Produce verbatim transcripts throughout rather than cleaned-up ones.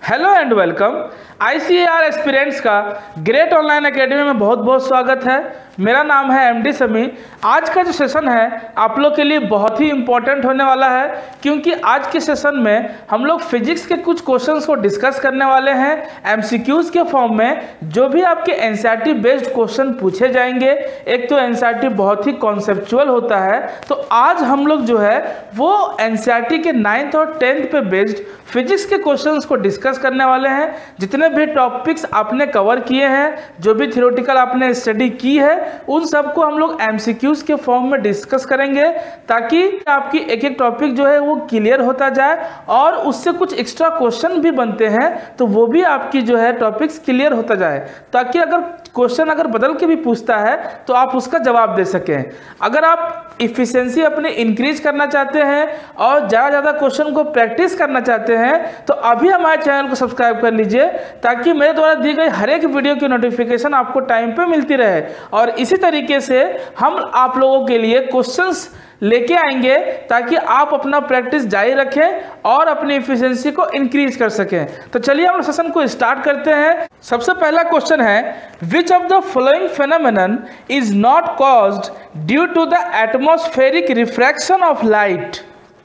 Hello and welcome. ICAR aspirants का great online academy में बहुत बहुत स्वागत है। मेरा नाम है एमडी समी। आज का जो सेशन है आप लोग के लिए बहुत ही इम्पोर्टेंट होने वाला है, क्योंकि आज के सेशन में हम लोग फिजिक्स के कुछ क्वेश्चंस को डिस्कस करने वाले हैं एमसीक्यूज के फॉर्म में। जो भी आपके एनसीईआरटी बेस्ड क्वेश्चन पूछे जाएंगे, एक तो एनसीईआरटी बहुत ही कॉन्सेप्चुअल होता है, तो आज हम लोग जो है वो एनसीईआरटी के नाइन्थ और टेंथ पे बेस्ड फिजिक्स के क्वेश्चंस को डिस्कस करने वाले हैं। जितने भी टॉपिक्स आपने कवर किए हैं, जो भी थ्योरेटिकल आपने स्टडी की है, उन सबको हम लोग एमसीक्यूज के फॉर्म में डिस्कस करेंगे, ताकि आपकी एक एक टॉपिक जो है वो क्लियर होता जाए और उससे कुछ एक्स्ट्रा क्वेश्चन भी बनते हैं तो वो भी आपकी जो है टॉपिक्स क्लियर होता जाए, ताकि अगर क्वेश्चन अगर बदल के भी पूछता है तो आप उसका जवाब दे सकें। अगर आप इफिशिएंसी अपनी इंक्रीज करना चाहते हैं और ज़्यादा ज़्यादा क्वेश्चन को प्रैक्टिस करना चाहते हैं तो अभी हमारे चैनल को सब्सक्राइब कर लीजिए, ताकि मेरे द्वारा दी गई हर एक वीडियो की नोटिफिकेशन आपको टाइम पे मिलती रहे। और इसी तरीके से हम आप लोगों के लिए क्वेश्चंस लेके आएंगे, ताकि आप अपना प्रैक्टिस जारी रखें और अपनी इफिशिएंसी को इंक्रीज कर सकें। तो चलिए हम सेशन को स्टार्ट करते हैं। सबसे पहला क्वेश्चन है, which of the following phenomenon is not caused due to the atmospheric refraction of light.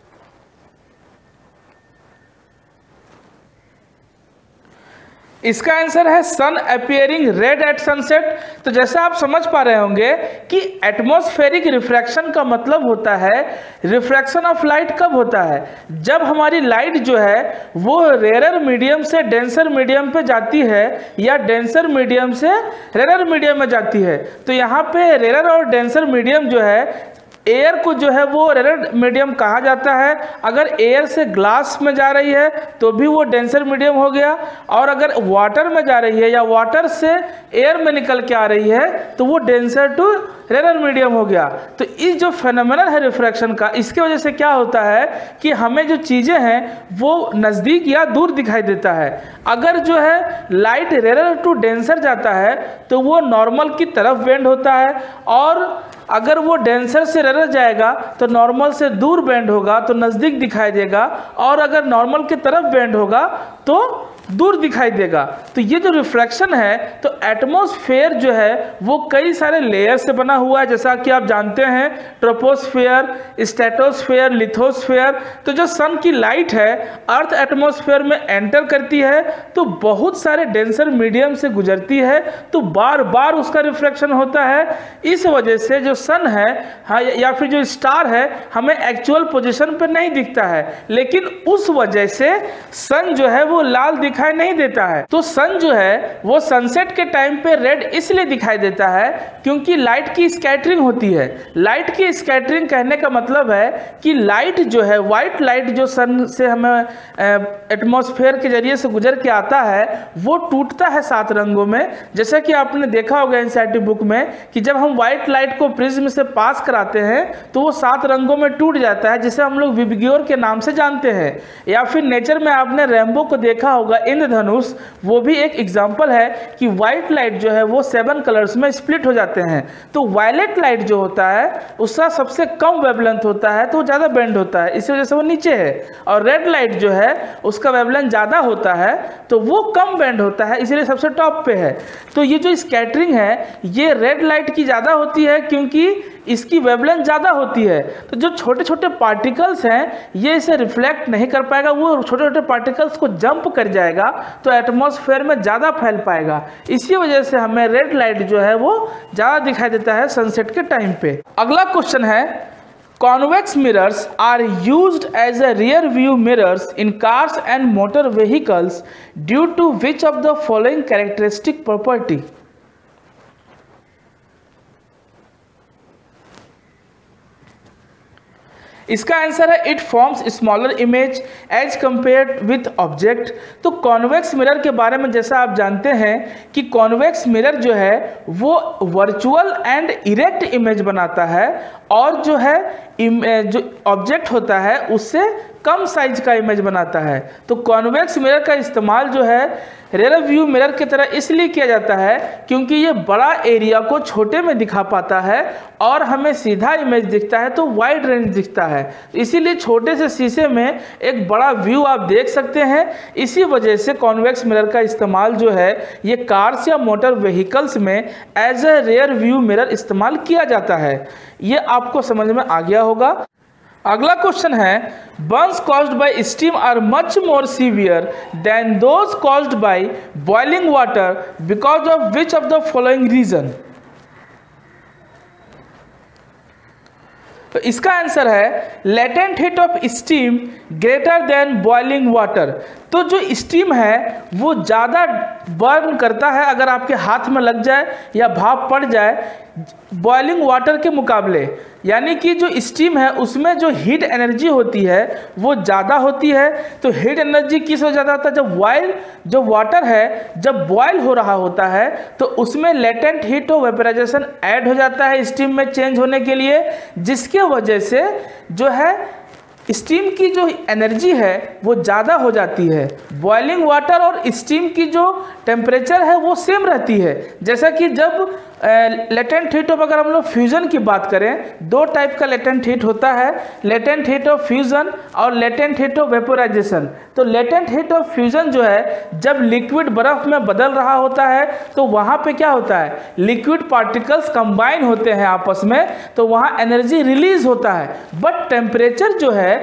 इसका आंसर है sun appearing red at sunset. तो जैसे आप समझ पा रहे होंगे कि एटमॉस्फेरिक रिफ्रैक्शन का मतलब होता है, रिफ्रैक्शन ऑफ लाइट कब होता है? जब हमारी लाइट जो है वो रेयर मीडियम से डेंसर मीडियम पे जाती है या डेंसर मीडियम से रेयर मीडियम में जाती है। तो यहाँ पे रेयर और डेंसर मीडियम जो है, एयर को जो है वो रेयर मीडियम कहा जाता है। अगर एयर से ग्लास में जा रही है तो भी वो डेंसर मीडियम हो गया, और अगर वाटर में जा रही है या वाटर से एयर में निकल के आ रही है तो वो डेंसर टू रेयर मीडियम हो गया। तो इस जो फेनोमेनन है रिफ्रैक्शन का, इसके वजह से क्या होता है कि हमें जो चीज़ें हैं वो नज़दीक या दूर दिखाई देता है। अगर जो है लाइट रेयर टू डेंसर जाता है तो वो नॉर्मल की तरफ बेंड होता है, और अगर वो डेंसर से रेयर जाएगा तो नॉर्मल से दूर बेंड होगा तो नज़दीक दिखाई देगा, और अगर नॉर्मल की तरफ बेंड होगा तो दूर दिखाई देगा। तो ये जो रिफ्रैक्शन है, तो एटमॉस्फेयर जो है वो कई सारे लेयर से बना हुआ है, जैसा कि आप जानते हैं, ट्रोपोस्फेयर, स्ट्रेटोस्फेयर, लिथोस्फेयर। तो जो सन की लाइट है अर्थ एटमॉस्फेयर में एंटर करती है तो बहुत सारे डेंसर मीडियम से गुजरती है, तो बार बार उसका रिफ्रैक्शन होता है। इस वजह से जो सन है, हाँ, या फिर जो स्टार है, हमें एक्चुअल पोजीशन पर नहीं दिखता है, लेकिन उस वजह से सन जो है वो लाल दिखाई नहीं देता है। तो सन जो है वो सनसेट के टाइम पे रेड इसलिए दिखाई देता है क्योंकि लाइट की स्कैटरिंग होती है। लाइट की स्कैटरिंग कहने का मतलब है कि लाइट जो है, व्हाइट लाइट जो सन से हमें एटमॉस्फेयर के जरिए से गुजर के आता है, वो टूटता है सात रंगों में। जैसे कि आपने देखा होगा एनसीईआरटी बुक में कि जब हम व्हाइट लाइट को प्रिज्म से पास कराते हैं तो वो सात रंगों में टूट जाता है, जिसे हम लोग विबग्योर के नाम से जानते हैं। या फिर नेचर में आपने रेनबो को देखा होगा, इंद्रधनुष, वो भी एक एग्जांपल है कि व्हाइट लाइट जो है वो सेवन कलर्स में स्प्लिट हो जाते हैं। तो वायलेट लाइट जो होता है उसका सबसे कम वेवलेंथ होता है, तो ज़्यादा बेंड होता है, इस वजह से वो नीचे है। और रेड लाइट जो है उसका वेवलेंथ ज़्यादा होता है तो वो कम बेंड होता है, इसलिए सबसे टॉप पे है। तो ये जो स्कैटरिंग है ये रेड लाइट की ज़्यादा होती है क्योंकि इसकी वेवलेंथ ज़्यादा होती है। तो जो छोटे छोटे पार्टिकल्स हैं ये इसे रिफ्लेक्ट नहीं कर पाएगा, वो छोटे छोटे पार्टिकल्स को जंप कर जाएगा तो एटमॉस्फेयर में ज़्यादा फैल पाएगा। इसी वजह से हमें रेड लाइट जो है वो ज़्यादा दिखाई देता है सनसेट के टाइम पे। अगला क्वेश्चन है, convex mirrors are used as a rear view mirrors in cars and motor vehicles due to which of the following characteristic property. इसका आंसर है it forms smaller image as compared with object. तो convex mirror के बारे में जैसा आप जानते हैं कि कॉन्वेक्स मिरर जो है वो वर्चुअल एंड इरेक्ट इमेज बनाता है, और जो है जो ऑब्जेक्ट होता है उससे कम साइज का इमेज बनाता है। तो कॉन्वेक्स मिरर का इस्तेमाल जो है रेयर व्यू मिरर की तरह इसलिए किया जाता है क्योंकि ये बड़ा एरिया को छोटे में दिखा पाता है और हमें सीधा इमेज दिखता है तो वाइड रेंज दिखता है। इसीलिए छोटे से शीशे में एक बड़ा व्यू आप देख सकते हैं। इसी वजह से कॉन्वेक्स मिरर का इस्तेमाल जो है ये कार्स या मोटर व्हीकल्स में as a rear view mirror इस्तेमाल किया जाता है। ये आपको समझ में आ गया होगा। अगला क्वेश्चन है, burns caused by steam are much more severe than those caused by boiling water because of which of the following reason. तो इसका आंसर है latent heat of steam greater than boiling water. तो जो steam है वो ज़्यादा burn करता है अगर आपके हाथ में लग जाए या भाप पड़ जाए बॉइलिंग वाटर के मुकाबले। यानी कि जो स्टीम है उसमें जो हीट एनर्जी होती है वो ज़्यादा होती है। तो हीट एनर्जी किस वजह ज़्यादा होता है, जब बॉयल जो वाटर है जब बॉयल हो रहा होता है तो उसमें लेटेंट हीट और वेपराइजेशन ऐड हो जाता है स्टीम में चेंज होने के लिए, जिसके वजह से जो है स्टीम की जो एनर्जी है वो ज़्यादा हो जाती है। बॉइलिंग वाटर और स्टीम की जो टेम्परेचर है वो सेम रहती है। जैसा कि जब लेटेंट हीट ऑफ अगर हम लोग फ्यूज़न की बात करें, दो टाइप का लेटेंट हीट होता है, लेटेंट हीट ऑफ फ्यूज़न और लेटेंट हीट ऑफ वेपोराइजेशन। तो लेटेंट हीट ऑफ फ्यूज़न जो है जब लिक्विड बर्फ़ में बदल रहा होता है तो वहाँ पे क्या होता है, लिक्विड पार्टिकल्स कंबाइन होते हैं आपस में, तो वहाँ एनर्जी रिलीज होता है। बट टेम्परेचर जो है,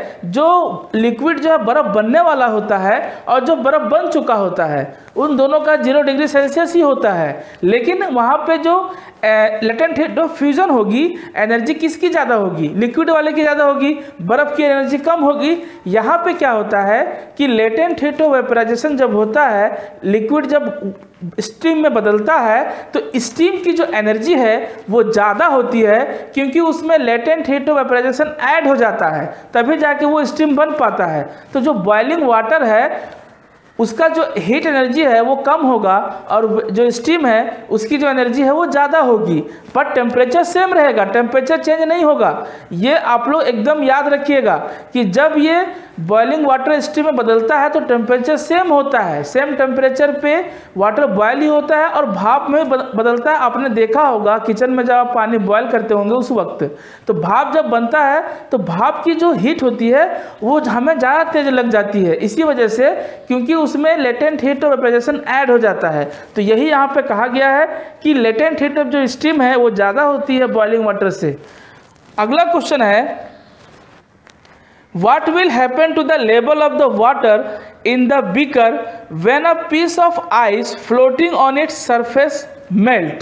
जो लिक्विड जो है बर्फ़ बनने वाला होता है और जो बर्फ़ बन चुका होता है, उन दोनों का जीरो डिग्री सेल्सियस ही होता है। लेकिन वहाँ पे जो लेटेंट हीट ऑफ फ्यूजन होगी, एनर्जी किसकी ज़्यादा होगी, लिक्विड वाले की ज़्यादा होगी, बर्फ़ की एनर्जी कम होगी। यहाँ पे क्या होता है कि लेटेंट हीट ऑफ वेपराइजेशन जब होता है, लिक्विड जब स्टीम में बदलता है तो स्टीम की जो एनर्जी है वो ज़्यादा होती है क्योंकि उसमें latent heat of vaporisation add हो जाता है, तभी जाके वो स्टीम बन पाता है। तो जो बॉइलिंग वाटर है उसका जो हीट एनर्जी है वो कम होगा और जो स्टीम है उसकी जो एनर्जी है वो ज़्यादा होगी, पर टेम्परेचर सेम रहेगा, टेम्परेचर चेंज नहीं होगा। ये आप लोग एकदम याद रखिएगा कि जब ये बॉइलिंग वाटर स्टीम में बदलता है तो टेम्परेचर सेम होता है, सेम टेम्परेचर पे वाटर बॉयल ही होता है और भाप में बदलता है। आपने देखा होगा किचन में जब आप पानी बॉयल करते होंगे उस वक्त, तो भाप जब बनता है तो भाप की जो हीट होती है वो हमें ज़्यादा तेज लग जाती है, इसी वजह से क्योंकि उसमें latent heat of vaporisation add हो जाता है। तो यही यहाँ पे कहा गया है कि लेटेंट हीट ऑफ जो स्टीम है वो ज़्यादा होती है बॉइलिंग वाटर से। अगला क्वेश्चन है, What will happen to the level of the water in the beaker when a piece of ice floating on its surface melt?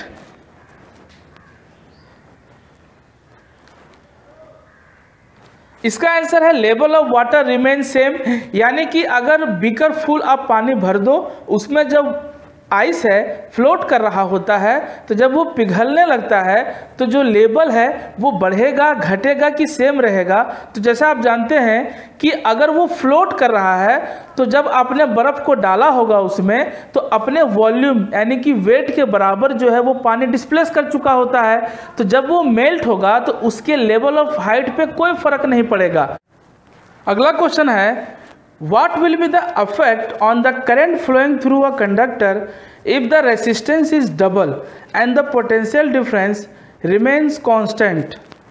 इसका आंसर है level of water remain same. यानी कि अगर beaker full आप पानी भर दो, उसमें जब आइस है फ्लोट कर रहा होता है तो जब वो पिघलने लगता है तो जो लेवल है वो बढ़ेगा घटेगा कि सेम रहेगा। तो जैसा आप जानते हैं कि अगर वो फ्लोट कर रहा है तो जब आपने बर्फ़ को डाला होगा उसमें तो अपने वॉल्यूम यानी कि वेट के बराबर जो है वो पानी डिस्प्लेस कर चुका होता है। तो जब वो मेल्ट होगा तो उसके लेवल ऑफ हाइट पे कोई फ़र्क नहीं पड़ेगा। अगला क्वेश्चन है, What will be the effect on the current flowing through a conductor if the resistance is double and the potential difference remains constant?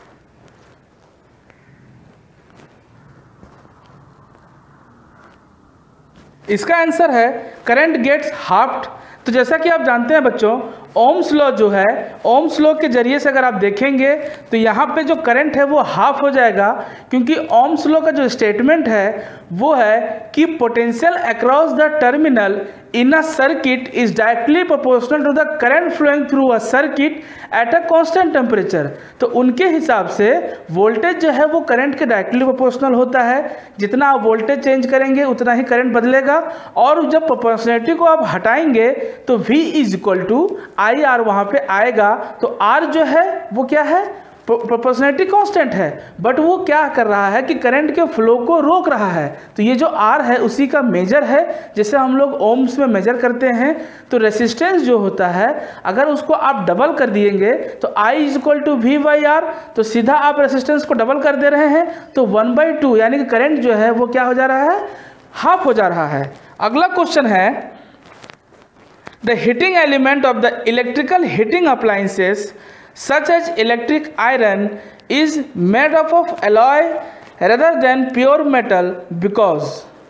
इसका आंसर है करंट गेट्स हाफ्ड। तो जैसा कि आप जानते हैं बच्चों, ओम्स लॉ जो है, ओम्स लॉ के जरिए से अगर आप देखेंगे तो यहाँ पे जो करंट है वो हाफ हो जाएगा, क्योंकि ओम्स लॉ का जो स्टेटमेंट है वो है कि potential across the terminal in a circuit is directly proportional to the current flowing through a circuit at a constant temperature. तो उनके हिसाब से वोल्टेज जो है वो करंट के डायरेक्टली प्रोपोर्शनल होता है, जितना आप वोल्टेज चेंज करेंगे उतना ही करंट बदलेगा। और जब प्रोपोर्शनलिटी को आप हटाएंगे तो V is equal to I R वहाँ पे आएगा। तो R जो है वो क्या है, प्रोपोर्शनलिटी कांस्टेंट है, बट वो क्या कर रहा है कि करंट के फ्लो को रोक रहा है। तो ये जो आर है उसी का मेजर है, जैसे हम लोग ओम्स में मेजर करते हैं। तो रेसिस्टेंस जो होता है अगर उसको आप डबल कर दिएंगे तो I is equal to V by R, तो सीधा आप रेसिस्टेंस को डबल कर दे रहे हैं तो वन बाई टू, यानी कि करंट जो है वो क्या हो जा रहा है, हाफ हो जा रहा है। अगला क्वेश्चन है, the heating element of the electrical heating appliances such as electric iron is made up of alloy rather than pure metal because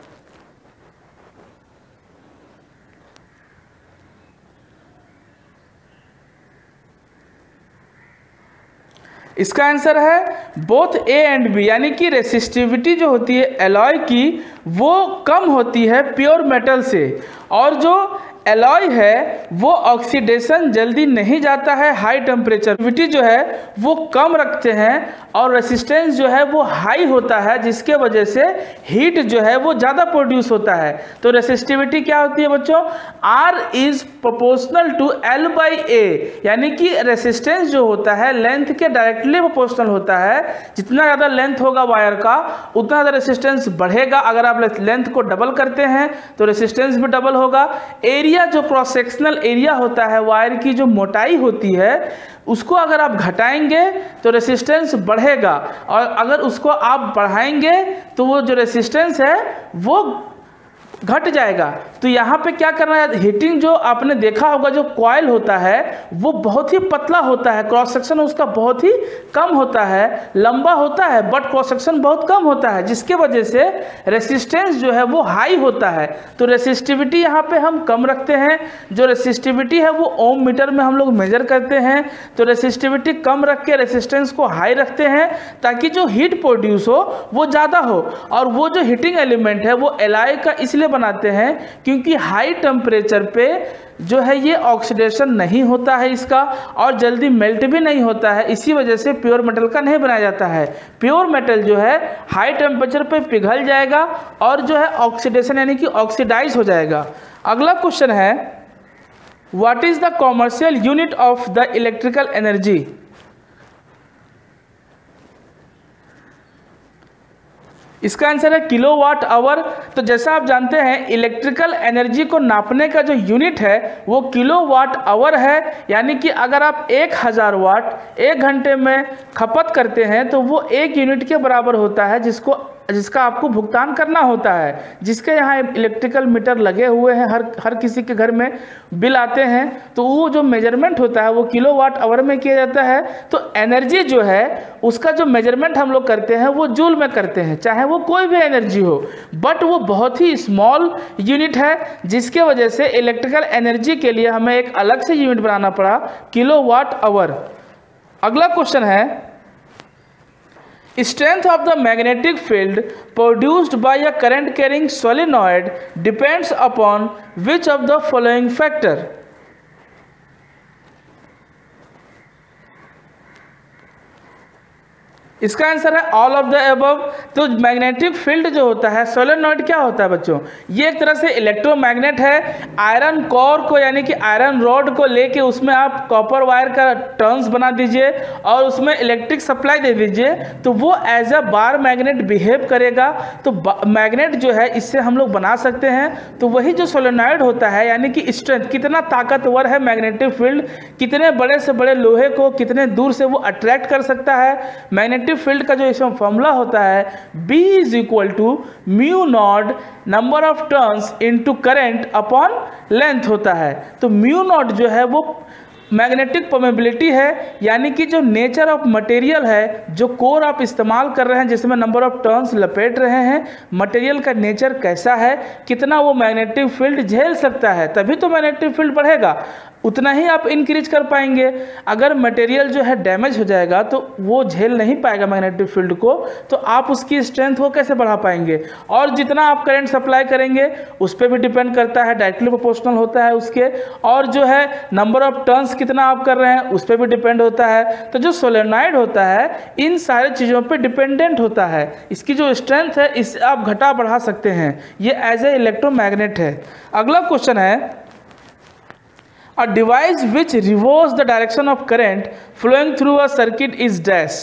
इसका आंसर है बोथ ए एंड बी, यानी कि रेसिस्टिविटी जो होती है एलॉय की वो कम होती है प्योर मेटल से, और जो एलॉय है वो ऑक्सीडेशन जल्दी नहीं जाता है हाई टेम्परेचर, जो है वो कम रखते हैं और रेसिस्टेंस जो है वो हाई होता है, जिसके वजह से हीट जो है वो ज़्यादा प्रोड्यूस होता है। तो रेसिस्टिविटी क्या होती है बच्चों, R is proportional to L by A, यानी कि रेसिस्टेंस जो होता है लेंथ के डायरेक्टली प्रोपोर्शनल होता है। जितना ज़्यादा लेंथ होगा वायर का उतना ज़्यादा रेसिस्टेंस बढ़ेगा। अगर आप लेंथ को डबल करते हैं तो रेसिस्टेंस भी डबल होगा। एरिया जो क्रॉस सेक्शनल एरिया होता है वायर की जो मोटाई होती है उसको अगर आप घटाएंगे तो रेसिस्टेंस बढ़ेगा, और अगर उसको आप बढ़ाएंगे तो वो जो रेसिस्टेंस है वो घट जाएगा। तो यहाँ पे क्या करना है, हीटिंग जो आपने देखा होगा जो कॉइल होता है वो बहुत ही पतला होता है, क्रॉस सेक्शन उसका बहुत ही कम होता है, लंबा होता है बट क्रॉस सेक्शन बहुत कम होता है, जिसके वजह से रेसिस्टेंस जो है वो हाई होता है। तो रेसिस्टिविटी यहाँ पे हम कम रखते हैं। जो रेसिस्टिविटी है वो ओम मीटर में हम लोग मेजर करते हैं, तो रेसिस्टिविटी कम रख के रेसिस्टेंस को हाई रखते हैं ताकि जो हीट प्रोड्यूस हो वो ज़्यादा हो। और वो जो हीटिंग एलिमेंट है वो एलॉय का इसलिए बनाते हैं क्योंकि हाई टेम्परेचर पे जो है ये ऑक्सीडेशन नहीं होता है इसका, और जल्दी मेल्ट भी नहीं होता है, इसी वजह से प्योर मेटल का नहीं बनाया जाता है। प्योर मेटल जो है हाई टेम्परेचर पे पिघल जाएगा और जो है ऑक्सीडेशन यानी कि ऑक्सीडाइज हो जाएगा। अगला क्वेश्चन है, what is the commercial unit of the electrical energy. इसका आंसर है किलोवाट आवर। तो जैसा आप जानते हैं इलेक्ट्रिकल एनर्जी को नापने का जो यूनिट है वो किलोवाट आवर है, यानी कि अगर आप एक हज़ार वाट एक घंटे में खपत करते हैं तो वो एक यूनिट के बराबर होता है, जिसको जिसका आपको भुगतान करना होता है। जिसके यहाँ इलेक्ट्रिकल मीटर लगे हुए हैं, हर हर किसी के घर में बिल आते हैं, तो वो जो मेजरमेंट होता है वो किलोवाट आवर में किया जाता है। तो एनर्जी जो है उसका जो मेजरमेंट हम लोग करते हैं वो जूल में करते हैं, चाहे वो कोई भी एनर्जी हो, बट वो बहुत ही स्मॉल यूनिट है, जिसके वजह से इलेक्ट्रिकल एनर्जी के लिए हमें एक अलग से यूनिट बनाना पड़ा, किलोवाट आवर। अगला क्वेश्चन है, strength of the magnetic field produced by a current carrying solenoid depends upon which of the following factor। इसका आंसर है ऑल ऑफ द अबव। तो मैग्नेटिक फील्ड जो होता है, सोलेनॉइड क्या होता है बच्चों, ये एक तरह से इलेक्ट्रोमैग्नेट है। आयरन कोर को यानी कि आयरन रॉड को लेके उसमें आप कॉपर वायर का टर्न्स बना दीजिए और उसमें इलेक्ट्रिक सप्लाई दे दीजिए, तो वो as a bar magnet behave करेगा। तो मैग्नेट जो है इससे हम लोग बना सकते हैं। तो वही जो सोलेनॉइड होता है यानी कि स्ट्रेंथ, कितना ताकतवर है मैग्नेटिक फील्ड, कितने बड़े से बड़े लोहे को कितने दूर से वो अट्रैक्ट कर सकता है। मैग्नेटिक फील्ड का जो इसमें फॉर्मूला होता है B is equal to mu naught number of turns into current upon length होता है। तो म्यू नॉट जो है वो मैग्नेटिक परमेबिलिटी है, यानी कि जो नेचर ऑफ मटेरियल है, जो कोर आप इस्तेमाल कर रहे हैं जिसमें नंबर ऑफ टर्न्स लपेट रहे हैं, मटेरियल का नेचर कैसा है, कितना वो मैग्नेटिक फील्ड झेल सकता है, तभी तो मैग्नेटिक फील्ड बढ़ेगा, उतना ही आप इंक्रीज कर पाएंगे। अगर मटेरियल जो है डैमेज हो जाएगा तो वो झेल नहीं पाएगा मैग्नेटिक फील्ड को, तो आप उसकी स्ट्रेंथ को कैसे बढ़ा पाएंगे। और जितना आप करंट सप्लाई करेंगे उस पर भी डिपेंड करता है, डायरेक्टली प्रोपोर्शनल होता है उसके, और जो है नंबर ऑफ टर्न्स कितना आप कर रहे हैं उस पर भी डिपेंड होता है। तो जो सोलेनॉइड होता है इन सारी चीज़ों पर डिपेंडेंट होता है। इसकी जो स्ट्रेंथ है इससे आप घटा बढ़ा सकते हैं, ये एज ए इलेक्ट्रोमैग्नेट है। अगला क्वेश्चन है, a device which reverse the direction of current flowing through a circuit is dash.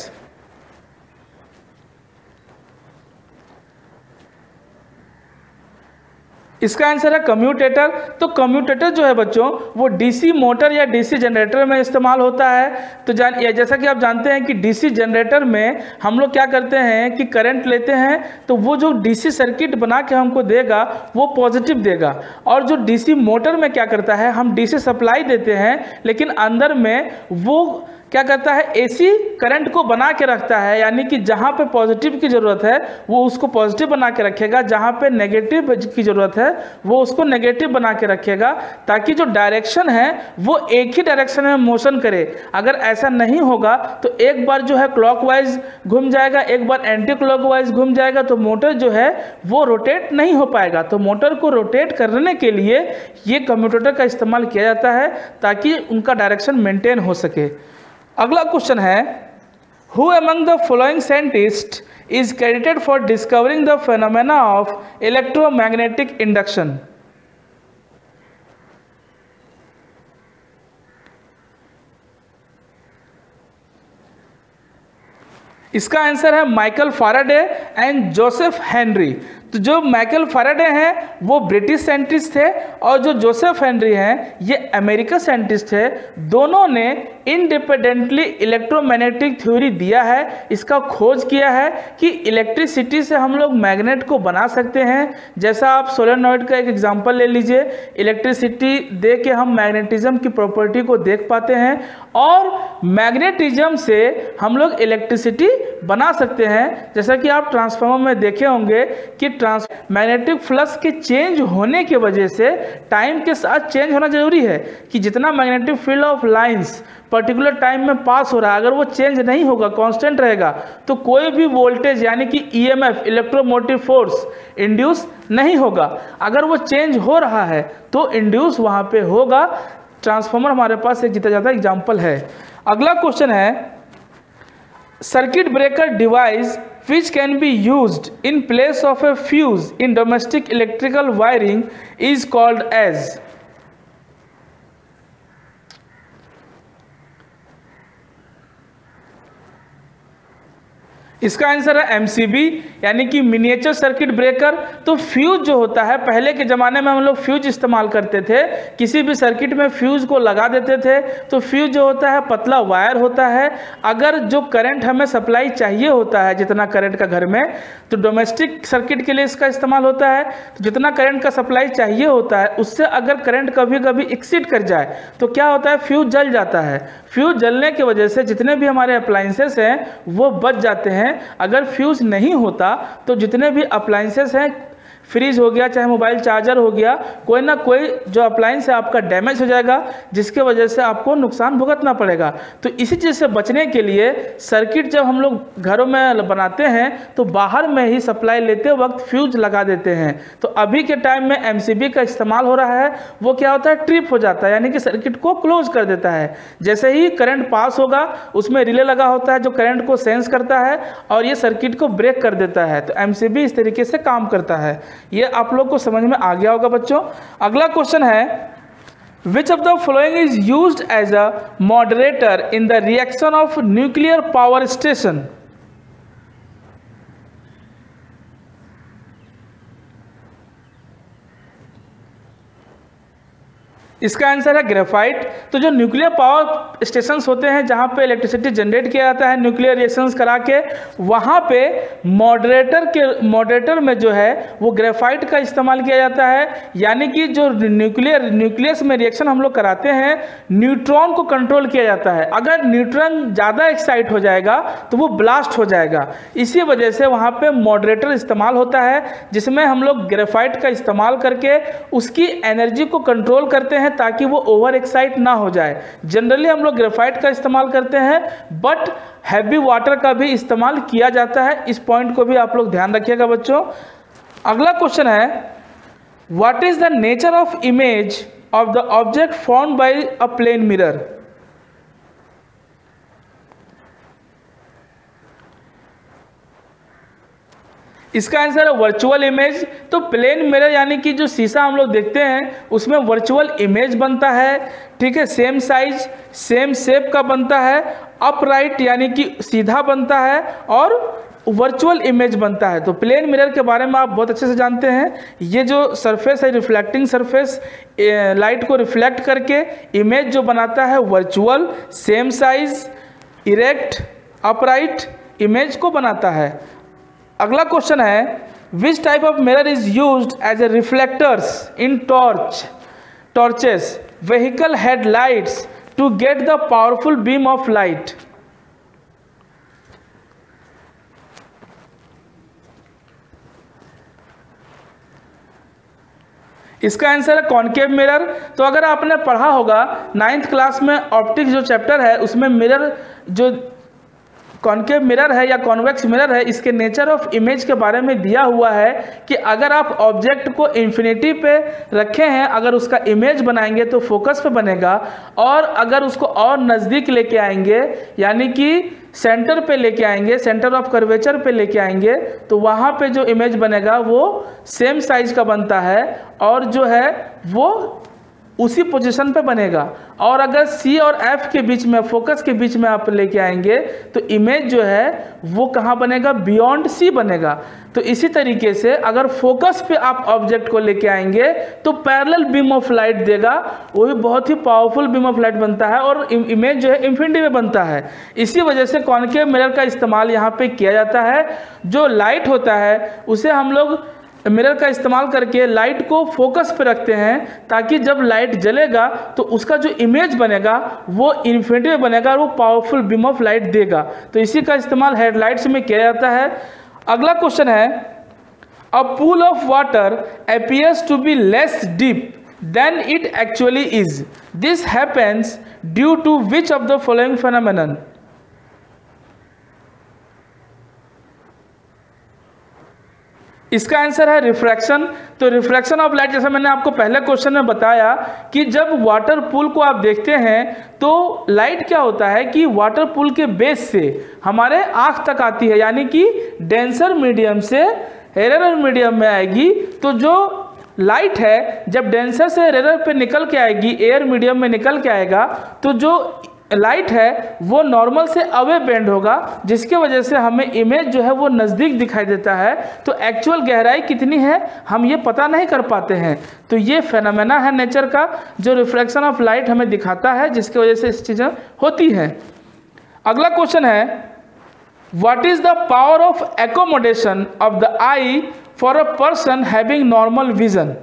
इसका आंसर है कम्यूटेटर। तो कम्यूटेटर जो है बच्चों वो डीसी मोटर या डीसी जनरेटर में इस्तेमाल होता है। तो जान जैसा कि आप जानते हैं कि डीसी जनरेटर में हम लोग क्या करते हैं कि करंट लेते हैं, तो वो जो डीसी सर्किट बना के हमको देगा वो पॉजिटिव देगा। और जो डीसी मोटर में क्या करता है, हम डीसी सप्लाई देते हैं लेकिन अंदर में वो क्या करता है, एसी करंट को बना के रखता है। यानी कि जहाँ पे पॉजिटिव की ज़रूरत है वो उसको पॉजिटिव बना के रखेगा, जहाँ पे नेगेटिव की ज़रूरत है वो उसको नेगेटिव बना के रखेगा, ताकि जो डायरेक्शन है वो एक ही डायरेक्शन में मोशन करे। अगर ऐसा नहीं होगा तो एक बार जो है क्लॉकवाइज घूम जाएगा, एक बार एंटी क्लॉकवाइज घूम जाएगा, तो मोटर जो है वो रोटेट नहीं हो पाएगा। तो मोटर को रोटेट करने के लिए ये कम्यूटेटर का इस्तेमाल किया जाता है ताकि उनका डायरेक्शन मेंटेन हो सके। अगला क्वेश्चन है, who among the following scientist is credited for discovering the phenomena of electromagnetic induction. इसका आंसर है Michael Faraday and Joseph Henry. तो जो माइकल फैराडे हैं वो ब्रिटिश साइंटिस्ट थे और जो जोसेफ हेनरी हैं ये अमेरिका साइंटिस्ट थे। दोनों ने इंडिपेंडेंटली इलेक्ट्रोमैग्नेटिक थ्योरी दिया है, इसका खोज किया है कि इलेक्ट्रिसिटी से हम लोग मैग्नेट को बना सकते हैं। जैसा आप सोलेनॉइड का एक एग्जांपल ले लीजिए, इलेक्ट्रिसिटी दे के हम मैग्नेटिज्म की प्रॉपर्टी को देख पाते हैं और मैग्नेटिज्म से हम लोग इलेक्ट्रिसिटी बना सकते हैं। जैसा कि आप ट्रांसफार्मर में देखे होंगे कि ट्रांस मैग्नेटिक फ्लक्स के चेंज होने की वजह से टाइम के साथ चेंज होना जरूरी है कि जितना magnetic field of lines particular time में पास हो रहा है, अगर वो चेंज नहीं होगा, कांस्टेंट रहेगा, तो कोई भी वोल्टेज यानी कि ईएमएफ इलेक्ट्रोमोटिव फोर्स इंड्यूस नहीं होगा। अगर वो चेंज हो रहा है तो इंड्यूस वहाँ पे होगा। ट्रांसफार्मर हमारे पास एक जीता जाता एग्जाम्पल है। अगला क्वेश्चन है, circuit breaker device which can be used in place of a fuse in domestic electrical wiring is called as। इसका आंसर है एमसीबी यानी कि मिनिएचर सर्किट ब्रेकर। तो फ्यूज जो होता है, पहले के ज़माने में हम लोग फ्यूज इस्तेमाल करते थे, किसी भी सर्किट में फ्यूज को लगा देते थे। तो फ्यूज जो होता है पतला वायर होता है। अगर जो करंट हमें सप्लाई चाहिए होता है, जितना करंट का घर में, तो डोमेस्टिक सर्किट के लिए इसका इस्तेमाल होता है। तो जितना करंट का सप्लाई चाहिए होता है उससे अगर करंट कभी कभी एक्सीड कर जाए तो क्या होता है, फ्यूज जल जाता है। फ्यूज जलने की वजह से जितने भी हमारे अप्लायंसेस हैं वो बच जाते हैं। अगर फ्यूज नहीं होता तो जितने भी अप्लायंसेस हैं, फ्रिज हो गया, चाहे मोबाइल चार्जर हो गया, कोई ना कोई जो अप्लायंस है आपका डैमेज हो जाएगा, जिसके वजह से आपको नुकसान भुगतना पड़ेगा। तो इसी चीज़ से बचने के लिए सर्किट जब हम लोग घरों में बनाते हैं तो बाहर में ही सप्लाई लेते वक्त फ्यूज लगा देते हैं। तो अभी के टाइम में एमसीबी का इस्तेमाल हो रहा है, वो क्या होता है, ट्रिप हो जाता है, यानी कि सर्किट को क्लोज कर देता है। जैसे ही करंट पास होगा उसमें रिले लगा होता है जो करंट को सेंस करता है और ये सर्किट को ब्रेक कर देता है। तो एमसीबी इस तरीके से काम करता है। ये आप लोग को समझ में आ गया होगा बच्चों। अगला क्वेश्चन है, which of the following is used as a moderator in the reaction of nuclear power station. इसका आंसर है ग्रेफाइट। तो जो न्यूक्लियर पावर स्टेशंस होते हैं जहाँ पे इलेक्ट्रिसिटी जनरेट किया जाता है न्यूक्लियर रिएक्शंस करा के, वहाँ पे मॉडरेटर के मॉडरेटर में जो है वो ग्रेफाइट का इस्तेमाल किया जाता है। यानी कि जो न्यूक्लियर न्यूक्लियस में रिएक्शन हम लोग कराते हैं, न्यूट्रॉन को कंट्रोल किया जाता है। अगर न्यूट्रॉन ज़्यादा एक्साइट हो जाएगा तो वो ब्लास्ट हो जाएगा। इसी वजह से वहाँ पे मॉडरेटर इस्तेमाल होता है, जिसमें हम लोग ग्रेफाइट का इस्तेमाल करके उसकी एनर्जी को कंट्रोल करते हैं ताकि वो ओवर एक्साइट ना हो जाए। जनरली हम लोग ग्रेफाइट का इस्तेमाल करते हैं, बट हैवी वाटर का भी इस्तेमाल किया जाता है। इस पॉइंट को भी आप लोग ध्यान रखिएगा बच्चों। अगला क्वेश्चन है, what is the nature of image of the object formed by a plane mirror. इसका आंसर है वर्चुअल इमेज। तो प्लेन मिरर यानी कि जो शीशा हम लोग देखते हैं उसमें वर्चुअल इमेज बनता है, ठीक है, सेम साइज सेम शेप का बनता है, अपराइट यानी कि सीधा बनता है, और वर्चुअल इमेज बनता है। तो प्लेन मिरर के बारे में आप बहुत अच्छे से जानते हैं। ये जो सरफेस है, रिफ्लेक्टिंग सरफेस, लाइट को रिफ्लेक्ट करके इमेज जो बनाता है virtual, same size, erect, upright image को बनाता है। अगला क्वेश्चन है, which type of mirror is used as a reflectors in torch torches vehicle headlights to get the powerful beam of light. इसका आंसर है कॉनकेव मिरर। तो अगर आपने पढ़ा होगा नाइन्थ क्लास में ऑप्टिक्स जो चैप्टर है उसमें मिरर जो कॉनकेव मिरर है या कॉन्वेक्स मिरर है, इसके नेचर ऑफ इमेज के बारे में दिया हुआ है कि अगर आप ऑब्जेक्ट को इन्फिनिटी पे रखे हैं, अगर उसका इमेज बनाएंगे तो फोकस पे बनेगा, और अगर उसको और नज़दीक लेके आएंगे यानी कि सेंटर पे लेके आएंगे, सेंटर ऑफ कर्वेचर पे लेके आएंगे, तो वहाँ पे जो इमेज बनेगा वो सेम साइज का बनता है और जो है वो उसी पोजीशन पे बनेगा। और अगर C और F के बीच में, फोकस के बीच में आप लेके आएंगे तो इमेज जो है वो कहाँ बनेगा, बियॉन्ड C बनेगा। तो इसी तरीके से अगर फोकस पे आप ऑब्जेक्ट को लेके आएंगे तो पैरेलल बीम ऑफ लाइट देगा, वो भी बहुत ही पावरफुल बीम ऑफ लाइट बनता है और इमेज जो है इन्फिनिटी में बनता है। इसी वजह से कॉनकेव मिरर का इस्तेमाल यहाँ पे किया जाता है। जो लाइट होता है उसे हम लोग मिरर का इस्तेमाल करके लाइट को फोकस पे रखते हैं ताकि जब लाइट जलेगा तो उसका जो इमेज बनेगा वो इन्फिनिटी में बनेगा और वो पावरफुल बीम ऑफ लाइट देगा। तो इसी का इस्तेमाल हेडलाइट्स में किया जाता है। अगला क्वेश्चन है, a pool of water appears to be less deep than it actually is, this happens due to which of the following phenomenon. इसका आंसर है रिफ्रैक्शन। तो रिफ्रैक्शन ऑफ लाइट, जैसा मैंने आपको पहले क्वेश्चन में बताया कि जब वाटर पूल को आप देखते हैं तो लाइट क्या होता है कि वाटर पूल के बेस से हमारे आँख तक आती है, यानी कि डेंसर मीडियम से रेयर मीडियम में आएगी। तो जो लाइट है जब डेंसर से रेयर पे निकल के आएगी, एयर मीडियम में निकल के आएगा, तो जो लाइट है वो नॉर्मल से अवे बेंड होगा, जिसके वजह से हमें इमेज जो है वो नज़दीक दिखाई देता है। तो एक्चुअल गहराई कितनी है हम ये पता नहीं कर पाते हैं। तो ये फेनोमेना है नेचर का जो रिफ्रैक्शन ऑफ लाइट हमें दिखाता है, जिसकी वजह से इस चीज़ें होती हैं। अगला क्वेश्चन है, what is the power of accommodation of the eye for a person having normal vision.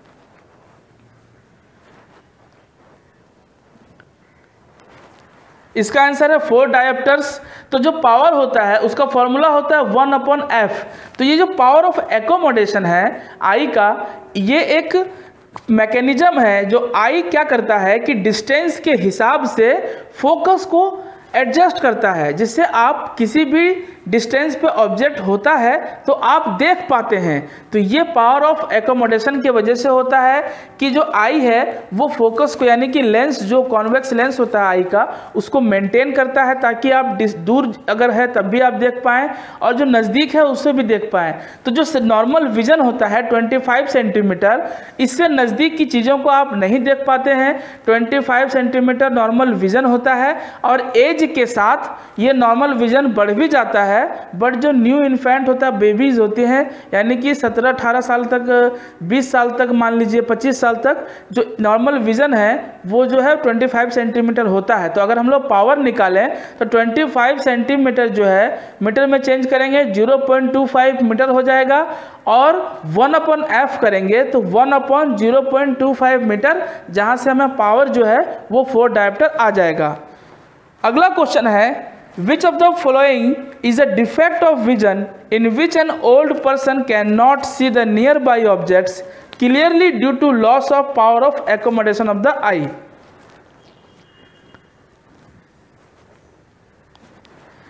इसका आंसर है फोर डायोप्टर्स। तो जो पावर होता है उसका फॉर्मूला होता है वन अपॉन एफ। तो ये जो पावर ऑफ एकोमोडेशन है आई का, ये एक मैकेनिज्म है जो आई क्या करता है कि डिस्टेंस के हिसाब से फोकस को एडजस्ट करता है, जिससे आप किसी भी डिस्टेंस पे ऑब्जेक्ट होता है तो आप देख पाते हैं। तो ये पावर ऑफ एकोमोडेशन की वजह से होता है कि जो आई है वो फोकस को, यानी कि लेंस, जो कॉन्वेक्स लेंस होता है आई का, उसको मेंटेन करता है ताकि आप दूर अगर है तब भी आप देख पाएँ और जो नज़दीक है उससे भी देख पाएँ। तो जो नॉर्मल विजन होता है पच्चीस सेंटीमीटर, इससे नज़दीक की चीज़ों को आप नहीं देख पाते हैं। पच्चीस सेंटीमीटर नॉर्मल विजन होता है और एज के साथ ये नॉर्मल विजन बढ़ भी जाता है। बट जो न्यू इन्फेंट होता है, बेबीज होते हैं, यानी कि सत्रह अठारह साल तक, बीस साल तक, मान लीजिए पच्चीस साल तक, जो नॉर्मल विजन है वो जो है पच्चीस सेंटीमीटर होता है। तो अगर हम लोग पावर निकालें तो पच्चीस सेंटीमीटर जो है मीटर में चेंज करेंगे zero point two five metre हो जाएगा, और वन अपॉन एफ करेंगे तो one upon zero point two five metre, जहाँ से हमें पावर जो है वो फोर डायोप्टर आ जाएगा। अगला क्वेश्चन है, which of the following is a defect of vision in which an old person cannot see the nearby objects clearly due to loss of power of accommodation of the eye.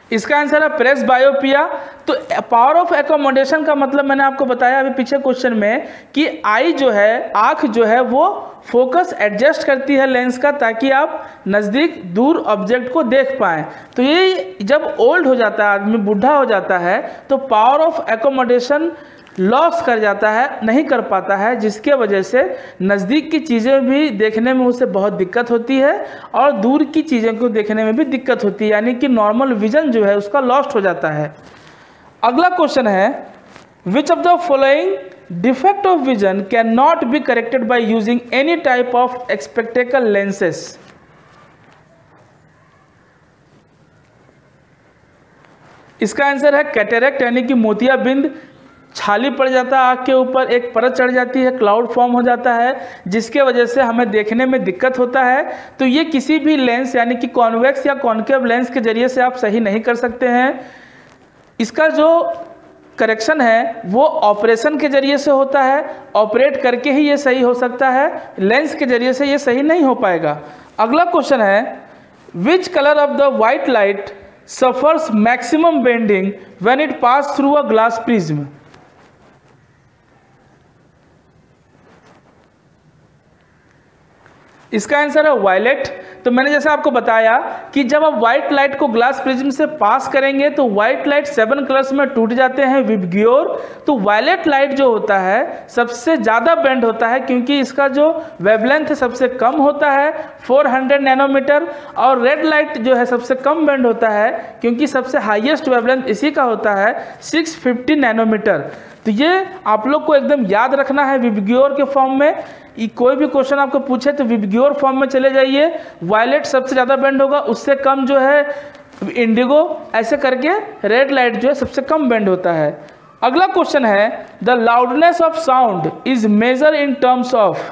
इसका answer है press बायोपिया। तो power of accommodation का मतलब मैंने आपको बताया अभी पीछे क्वेश्चन में कि आई जो है, आँख जो है वो फोकस एडजस्ट करती है लेंस का ताकि आप नज़दीक दूर ऑब्जेक्ट को देख पाएँ। तो ये जब ओल्ड हो जाता है, आदमी बूढ़ा हो जाता है, तो पावर ऑफ एकोमोडेशन लॉस कर जाता है, नहीं कर पाता है, जिसके वजह से नज़दीक की चीज़ें भी देखने में उसे बहुत दिक्कत होती है और दूर की चीज़ों को देखने में भी दिक्कत होती है, यानी कि नॉर्मल विजन जो है उसका लॉस्ट हो जाता है। अगला क्वेश्चन है, which of the following defect of vision cannot be corrected by using any type of spectacle lenses. इसका आंसर है कैटरेक्ट, यानी कि मोतियाबिंद। छाली पड़ जाता है आँख के ऊपर, एक परत चढ़ जाती है, क्लाउड फॉर्म हो जाता है, जिसके वजह से हमें देखने में दिक्कत होता है। तो ये किसी भी लेंस यानी कि कॉन्वेक्स या कॉन्केव लेंस के जरिए से आप सही नहीं कर सकते हैं। इसका जो करेक्शन है वो ऑपरेशन के जरिए से होता है, ऑपरेट करके ही ये सही हो सकता है, लेंस के जरिए से ये सही नहीं हो पाएगा। अगला क्वेश्चन है, which colour of the white light suffers maximum bending when it pass through a glass prism. इसका आंसर है वायलेट। तो मैंने जैसे आपको बताया कि जब आप व्हाइट लाइट को ग्लास प्रिज्म से पास करेंगे तो व्हाइट लाइट सेवन कलर्स में टूट जाते हैं विबग्योर। तो वायलेट लाइट जो होता है सबसे ज़्यादा बेंड होता है क्योंकि इसका जो वेवलेंथ है सबसे कम होता है फोर हंड्रेड नैनोमीटर, और रेड लाइट जो है सबसे कम बेंड होता है क्योंकि सबसे हाईएस्ट वेवलेंथ इसी का होता है सिक्स फिफ्टी नैनोमीटर। तो ये आप लोग को एकदम याद रखना है विबग्योर के फॉर्म में। कोई भी क्वेश्चन आपको पूछे तो विबग्योर फॉर्म में चले जाइए, वायलेट सबसे ज़्यादा बेंड होगा, उससे कम जो है इंडिगो, ऐसे करके रेड लाइट जो है सबसे कम बेंड होता है। अगला क्वेश्चन है, the loudness of sound is measure in terms of.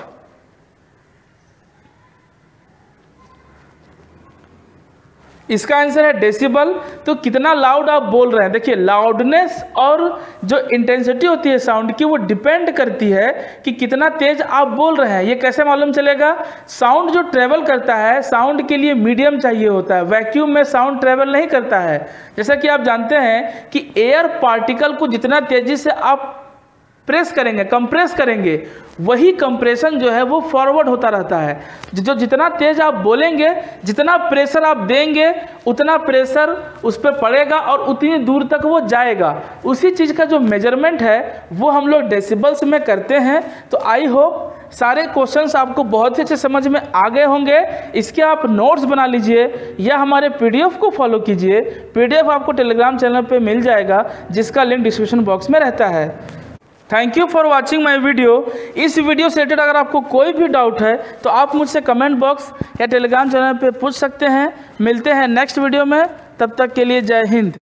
इसका आंसर है डेसिबल। तो कितना लाउड आप बोल रहे हैं, देखिए लाउडनेस और जो इंटेंसिटी होती है साउंड की वो डिपेंड करती है कि कितना तेज आप बोल रहे हैं। ये कैसे मालूम चलेगा, साउंड जो ट्रेवल करता है, साउंड के लिए मीडियम चाहिए होता है, वैक्यूम में साउंड ट्रेवल नहीं करता है। जैसा कि आप जानते हैं कि एयर पार्टिकल को जितना तेजी से आप प्रेस करेंगे, कंप्रेस करेंगे, वही कंप्रेशन जो है वो फॉरवर्ड होता रहता है। जो जितना तेज आप बोलेंगे, जितना प्रेशर आप देंगे, उतना प्रेशर उस पर पड़ेगा और उतनी दूर तक वो जाएगा। उसी चीज़ का जो मेजरमेंट है वो हम लोग डेसिबल्स में करते हैं। तो आई होप सारे क्वेश्चंस आपको बहुत ही अच्छे समझ में आ गए होंगे। इसके आप नोट्स बना लीजिए या हमारे पीडीएफ को फॉलो कीजिए। पीडीएफ आपको टेलीग्राम चैनल पे मिल जाएगा जिसका लिंक डिस्क्रिप्शन बॉक्स में रहता है। Thank you for watching my video. इस वीडियो से रिलेटेड अगर आपको कोई भी डाउट है तो आप मुझसे कमेंट बॉक्स या टेलीग्राम चैनल पे पूछ सकते हैं। मिलते हैं नेक्स्ट वीडियो में, तब तक के लिए जय हिंद।